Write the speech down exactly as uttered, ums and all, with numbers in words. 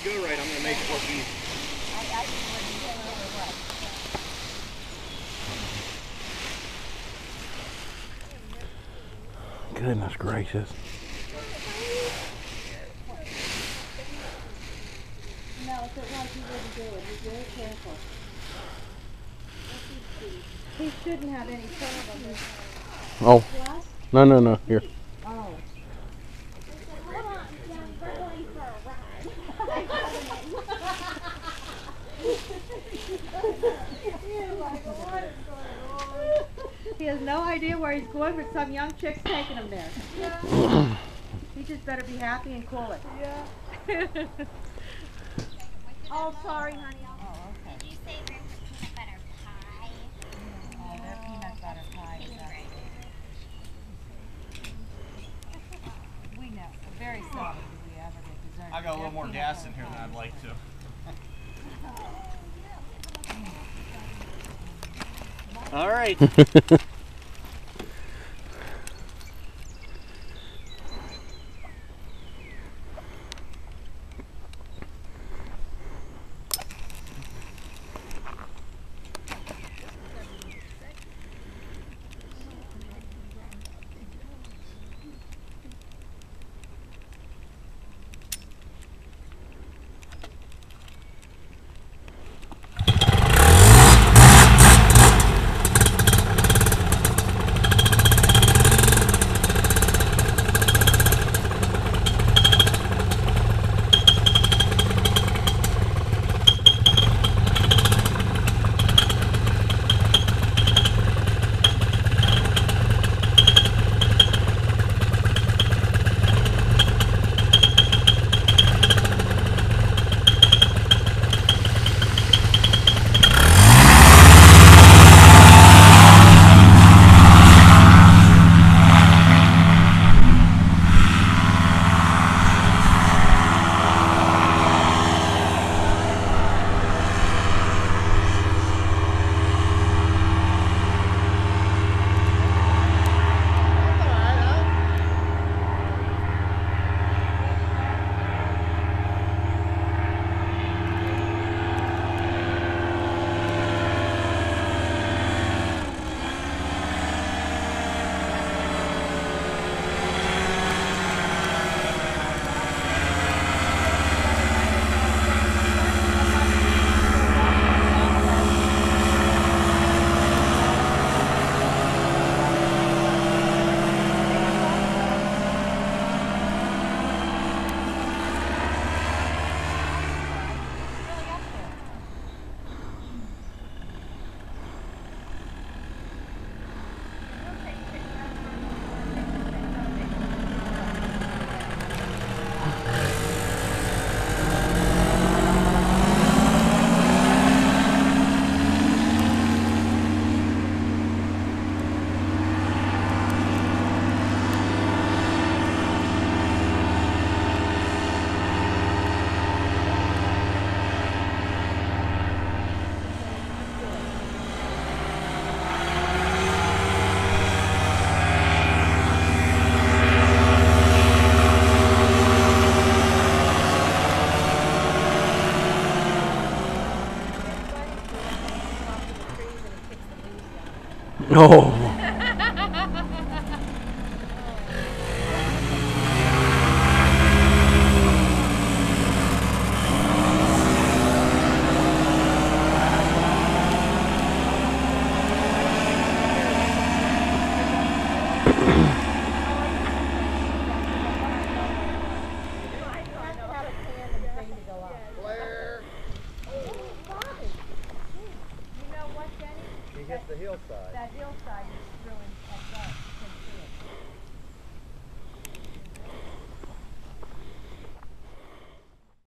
go right, I'm going to make it look easy. Goodness gracious. No, if it was, he wouldn't do it. He's very careful. He shouldn't have any trouble. Oh. No, no, no. Here. Oh. He has no idea where he's going, but some young chick's taking him there. Yeah. He just better be happy and cool it. Yeah. Oh, sorry, honey. Oh, okay. Did you say there's a peanut butter pie? Oh, their peanut butter pie is up. We know. Very seldom do we ever get dessert. I got a little more gas in here than I'd like to. All right. Oh. He hit the hillside. That hillside is really fucked up.